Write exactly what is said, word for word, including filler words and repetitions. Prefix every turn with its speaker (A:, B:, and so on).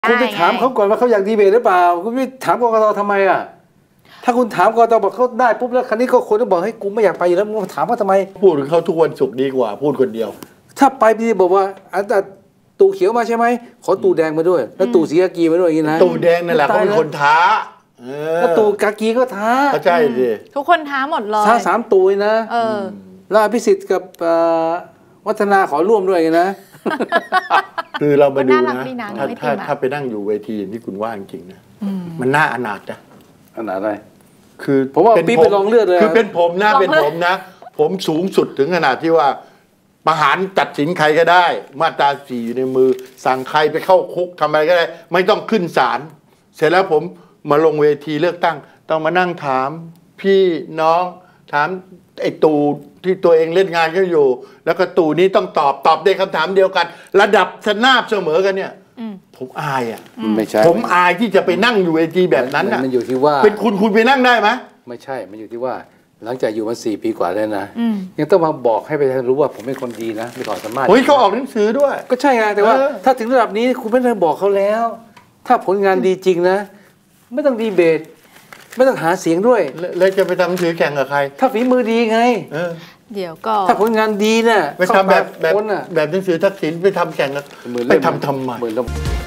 A: คุณไปถามเขาก่อนว่าเขาอยากดีเบตหรือเปล่าคุณไม่ถามกกตทำไมอ่ะถ้าคุณถามกกตบอกเขาได้ปุ๊บแล้วครั้นี้ก็คนก็บอกให้กูไม่อยากไปอยู่แล้วมึงถามว่าทำไม
B: พูดถึงเขาทุกวันศุกร์ดีกว่าพูดคนเดียว
A: ถ้าไปพี่บอกว่าอันแต่ตู่เขียวมาใช่ไหมขอตู่แดงมาด้วยแล้วตู่สีกากีมาด้วยอย่างนี้นะ
B: ตู่แดงนั่นแหละเขาเป็นคนท้า
A: แล้วตู่กากีก็ท้า
B: ก็ใช่สิ
C: ทุกคนท้าหมดเลย
A: ท้าสามตู่นะแล้วอภิสิทธิ์กับวัฒนาขอร่วมด้วยนะ
B: คือเรามาดูนะถ้าถ้าถ้าไปนั่งอยู่เวทีที่คุณว่าจริงๆนะมันน่าอนาถนะ
A: อนาถอะไร
B: คือ
A: ผมว่าปีไปลองเลือดเลย
B: คือเป็นผมนะเป็นผมนะผมสูงสุดถึงขนาดที่ว่าประหารตัดสินใครก็ได้มาตราสี่อยู่ในมือสั่งใครไปเข้าคุกทำอะไรก็ได้ไม่ต้องขึ้นศาลเสร็จแล้วผมมาลงเวทีเลือกตั้งต้องมานั่งถามพี่น้องถามไอ้ตู่ที่ตัวเองเล่นงานก็อยู่แล้วก็ตู่นี้ต้องตอบตอบในคำถามเดียวกันระดับสนาบเสมอกันเนี่ยผมอายอ่ะ
A: ไม่ใช่
B: ผมอายที่จะไปนั่งอยู่เวทีแบบนั้นอ่ะ
A: มันอยู่ที่ว่า
B: เป็นคุณคุณไปนั่งได้ไหม
A: ไม่ใช่มันอยู่ที่ว่าหลังจากอยู่มาสี่ปีกว่าแล้วนะยังต้องมาบอกให้ประชาชนรู้ว่าผมเป็นคนดีนะไม่ก่อนสามารถ
B: เฮ้ยเขาออกหนังสือด้วย
A: ก็ใช่ไงแต่ว่าถ้าถึงระดับนี้คุณไม่ต้องบอกเขาแล้วถ้าผลงานดีจริงนะไม่ต้องดีเบตไม่ต้องหาเสียงด้วย
B: แล้วจะไปทำหนังสือแข่งกับใคร
A: ถ้าฝีมือดีไง
C: เดี๋ยวก็
A: ถ้าผลงานดีน่ะ
B: ไปทำแบบแบบแบบหนังสือทักษิณไปทำแข่งกับไปทำทำไม